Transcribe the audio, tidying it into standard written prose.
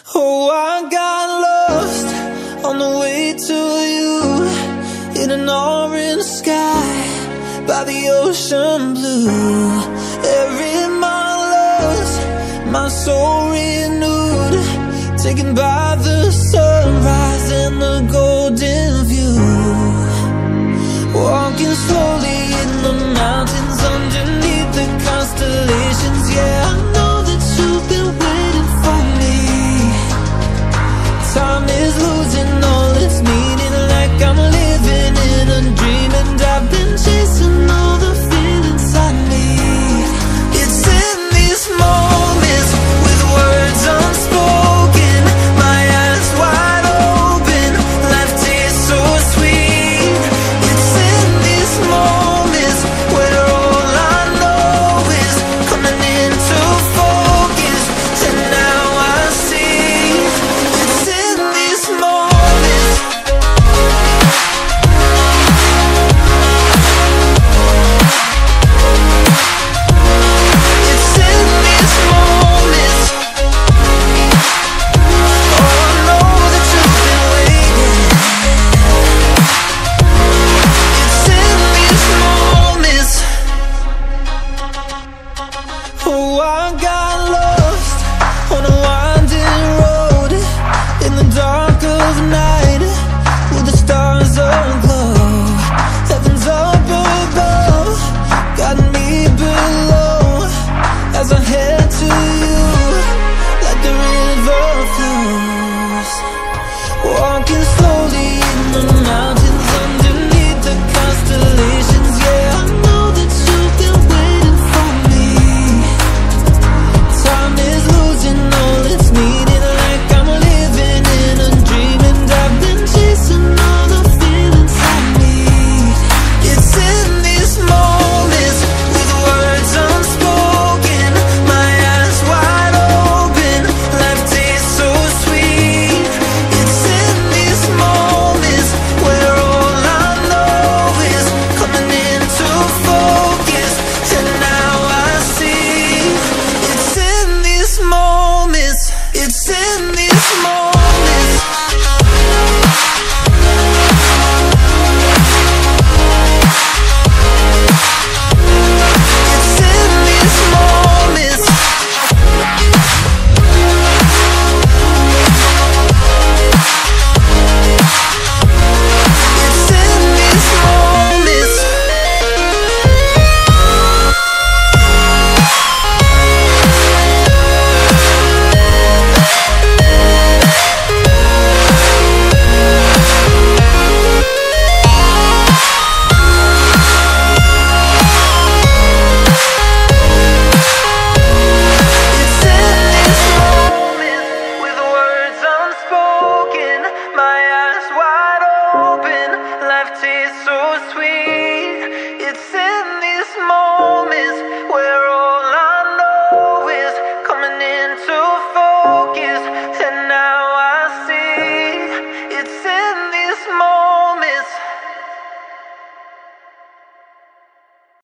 Oh, I got lost on the way to you, in an orange sky by the ocean blue. Every mile lost, my soul renewed, taken by the sunrise and the golden view. Walking slowly in the mountains underneath the constellations, yeah.